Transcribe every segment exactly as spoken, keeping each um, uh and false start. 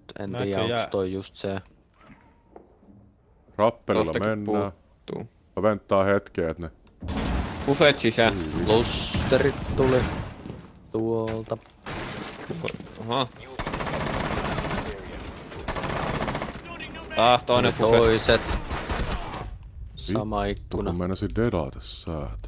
en tiedä onks toi just se. Rappelilla Tostakin mennään. puuttuu. Mä venttaa hetkeä, et ne... Buffet sisään. Lusterit tuli tuolta. Oho. Taas toinen buffet. Toiset. Sama ikkuna. Kun meinasin dedata säätä.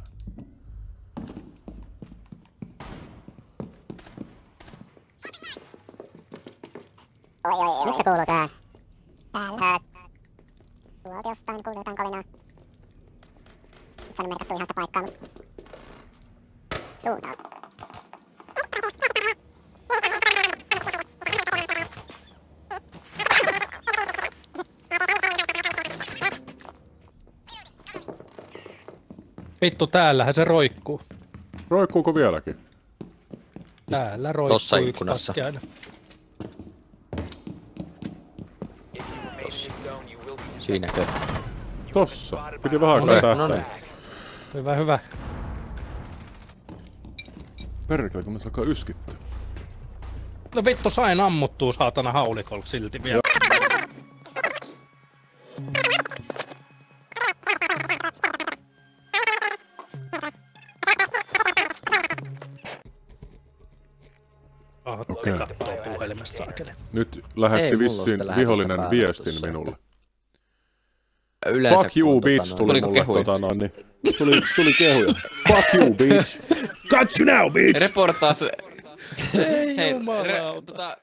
Oi oi oi. Missä kuuluu sää? Täällä. Tuolta jostain kuuluu jotain kolinaa. Nyt saanut merkattu ihan sitä paikkaa, mut... Suuntaan. Vittu, täällähän se roikkuu. Roikkuuko vieläkin? Täällä roikkuu tossa yksi ikkunassa. paskiainen. Siinäkö? Tossa. Piti vähän aikaa tähtää. Hyvä, hyvä. Perkele, kun me alkaa yskittää. No vittu, sain ammuttua saatana haulikolla silti vielä. Okei. Kattoo puhelimesta saakeli. Nyt lähetti Ei, vissiin mulla on sitä vihollinen lähetystä viestin päällä minulle. Yleensä Fuck you, kun bitch, tota tuli Tuliko mulle kehuja? tota noin, niin. Tuli, tuli kehuja. Fuck you, bitch! Got you now, bitch! Reportaas... Ei Hei, jumalauta. re, tota,